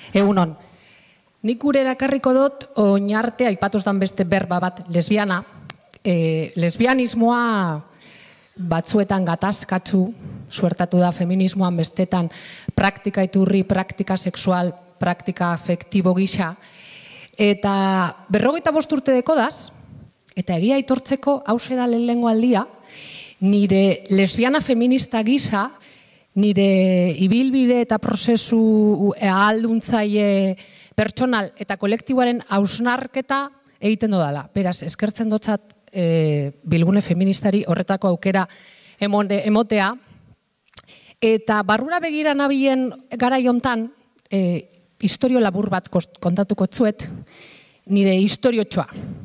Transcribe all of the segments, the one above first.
Egunon. Nik gure erakarriko dut oinarte aipatuz dan beste berba bat lesbiana. Lesbianismoa batzuetan gatazkatzu, suertatu da feminismoan bestetan praktika iturri, praktika sexual, praktika afektibo gisa. Eta 45 urte dekodaz, eta egia aitortzeko hause da lehenengo aldia, nire lesbiana feminista gisa, nire ibilbide eta prozesu ahalduntzaile pertsonal eta kolektiboaren hausnarketa egiten dodala. Beraz, eskertzen dotzat bilgune feministari horretako aukera emotea. Eta barrura begira nabilen garai hontan, historio labur bat kontatuko tzuet, nire historiotxoa.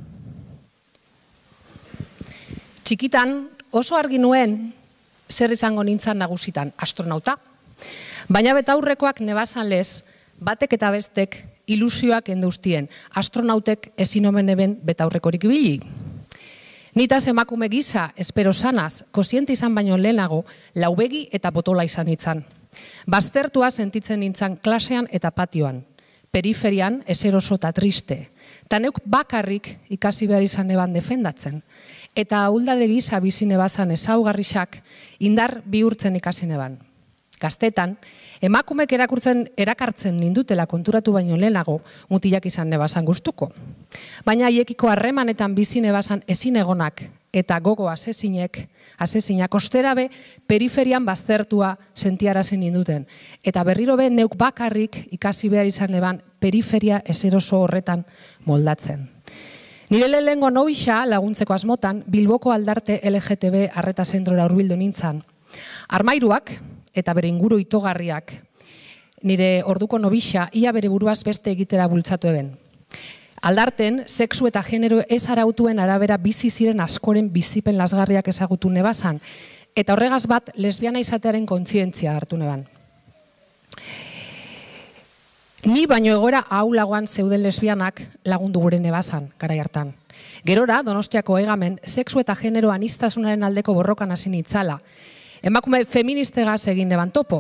Txikitan oso argi nuen zer izango nintzen nagusitan, astronauta. Baina betaurrekoak nebazan lez, batek eta bestek ilusioak endeustien, astronautek ezin omen eben betaurrekorik ibili. Nitaz emakume gisa, espero sanaz, koziente izan baino lehenago, laubegi eta botola izan nintzen. Baztertua sentitzen nintzen klasean eta patioan, periferian ezeroso eta triste. Ta neuk bakarrik ikasi behar izan eban defendatzen. Eta ahuldade gisa bizi nebazan ezaugarrixak indar bihurtzen ikasi neban. Gaztetan, emakumek erakartzen nindutela konturatu baino lehenago mutilak izan nebazan gustuko. Baina haiekiko harremanetan bizi nebazan ezin egonak eta gogo asesinak osterabe periferian baztertua sentiarazen ninduten. Eta berriro be neuk bakarrik ikasi behar izan neban periferia ezeroso horretan moldatzen. Nire lehengo nobisa laguntzeko asmotan Bilboko aldarte LGTB arreta zentrora hurbildu nintzen. Armairuak eta bere inguru itogarriak nire orduko nobisa ia bere buruaz beste egitera bultzatu eben. Aldarten, sexu eta genero ez arautuen arabera bizi ziren askoren bizipen lasgarriak ezagutu nebazan, eta horregaz bat lesbiana izatearen kontzientzia hartu neban. Ni baino egoera ahulagoan zeuden lesbianak lagundu gure nebazan, garai hartan. Gerora, Donostiako egamen, sexu eta genero aniztasunaren aldeko borrokan hasi nitzala. Emakume feministegaz egin neban topo.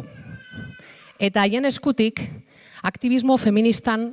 Eta haien eskutik, aktivismo feministan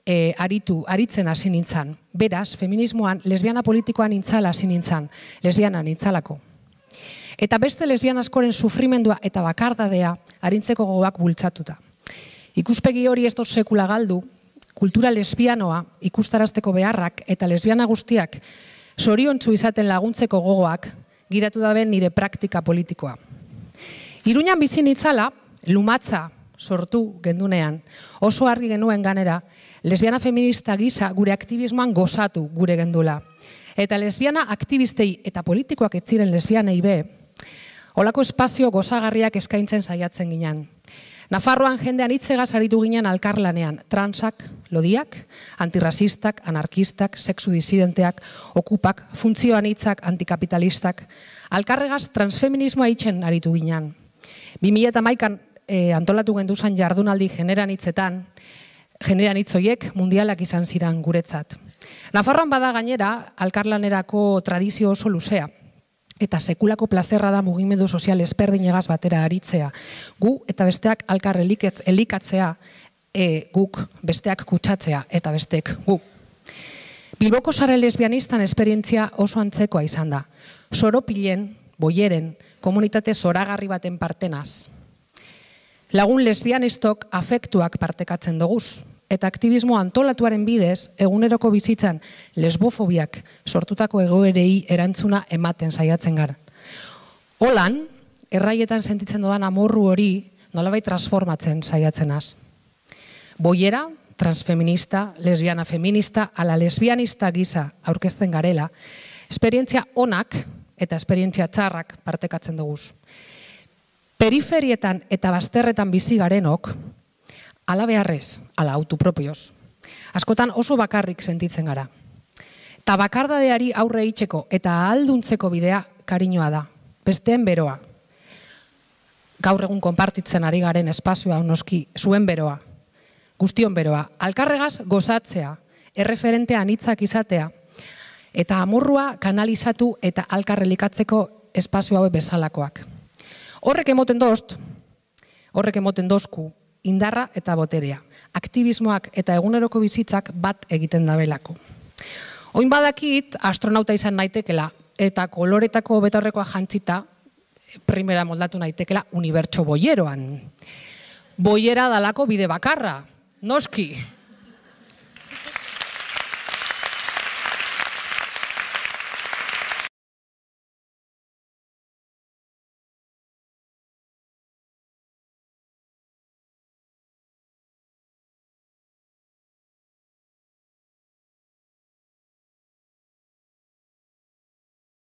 aritzen hasi nintzan. Beraz, feminismoan, lesbiana politikoan nintzala hasi nintzan, lesbiana nintzalako. Eta beste lesbiana askoren sufrimendua eta bakardadea arintzeko gogoak bultzatuta. Ikuspegi hori ez dut sekula galdu, kultura lesbianoa ikustarazteko beharrak eta lesbiana guztiak zoriontsu izaten laguntzeko gogoak gidatu daben nire praktika politikoa. Iruñan bizi nitzala, lumatza sortu gendunean, oso argi genuen ganera, lesbiana feminista gisa gure aktivismoan gozatu gure gendula. Eta lesbiana aktivistei eta politikoak ez ziren lesbianei be, holako espazio gozagarriak eskaintzen saiatzen ginen. Nafarroan jendean hitzegaz aritu ginen alkarlanean, transak, lodiak, antirrazistak, anarkistak, sexu disidenteak, okupak, funtzioan hitzak, antikapitalistak, alkarregaz transfeminismoa hitzen aritu ginen. 2011an antolatu genduzan jardunaldi generan hitzetan, generan hitzoiek mundialak izan ziren guretzat. Nafarroan bada gainera, alkarlanerako tradizio oso luzea. Eta sekulako plazerra da mugimendu sozial ezberdinegaz batera aritzea. Gu eta besteak alkar elikatzea, guk besteak kutsatzea eta besteek gu. Bilboko sare lesbianistan esperientzia oso antzekoa izan da. Soropilen, boieren, komunitate zoragarri baten partenaz. Lagun lesbianistok afektuak partekatzen doguz. Eta aktivismo antolatuaren bidez, eguneroko bizitzan lesbofobiak sortutako egoerei erantzuna ematen saiatzen gara. Holan, erraietan sentitzen dodan amorru hori nolabait transformatzen saiatzenaz. Boiera, transfeminista, lesbiana feminista, ala lesbianista gisa aurkezten garela, esperientzia onak eta esperientzia txarrak partekatzen doguz. Periferietan eta bazterretan bizi garenok, ala beharrez, ala autopropioz. Askotan oso bakarrik sentitzen gara. Ta bakardadeari aurre itxeko eta ahalduntzeko bidea kariñoa da. Besteen beroa. Gaur egun konpartitzen ari garen espazioa noski zuen beroa. Guztion beroa. Alkarregaz gozatzea, erreferentea anitzak izatea, eta amorrua kanalizatu eta alkarrelikatzeko espazio hau bezalakoak. Horrek emoten dozku indarra eta boterea. Aktivismoak eta eguneroko bizitzak bat egiten dabelako. Oin badakit astronauta izan naitekela eta koloretako betaurrekoa jantzita primera moldatu naitekela unibertso boieroan. Boiera dalako bide bakarra, noski.